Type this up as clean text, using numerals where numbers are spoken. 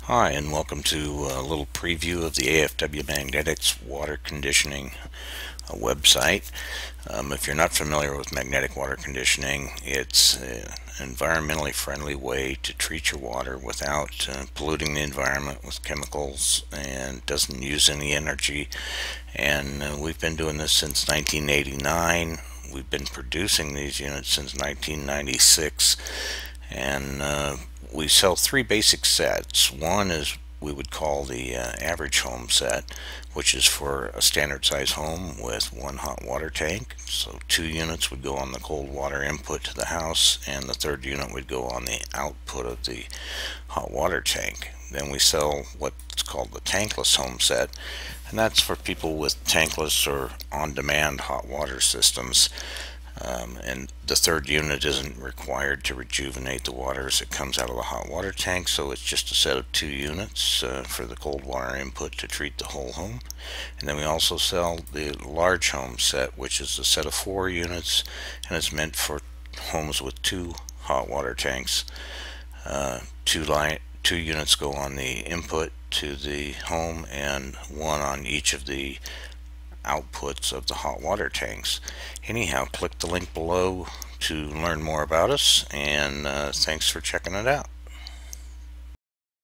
Hi, and welcome to a little preview of the AFW Magnetics water conditioning website. If you're not familiar with magnetic water conditioning, it's an environmentally friendly way to treat your water without polluting the environment with chemicals, and doesn't use any energy. And we've been doing this since 1989. We've been producing these units since 1996, and we sell three basic sets. One is we would call the average home set, which is for a standard size home with one hot water tank. So two units would go on the cold water input to the house, and the third unit would go on the output of the hot water tank. Then we sell what's called the tankless home set, and that's for people with tankless or on-demand hot water systems. And the third unit isn't required to rejuvenate the water as it comes out of the hot water tank, so it's just a set of two units for the cold water input to treat the whole home. And then we also sell the large home set, which is a set of four units, and it's meant for homes with two hot water tanks. Two units go on the input to the home, and one on each of the outputs of the hot water tanks. Anyhow, click the link below to learn more about us, and thanks for checking it out.